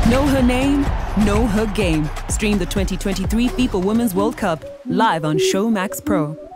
Know her name, know her game. Stream the 2023 FIFA Women's World Cup live on Showmax Pro.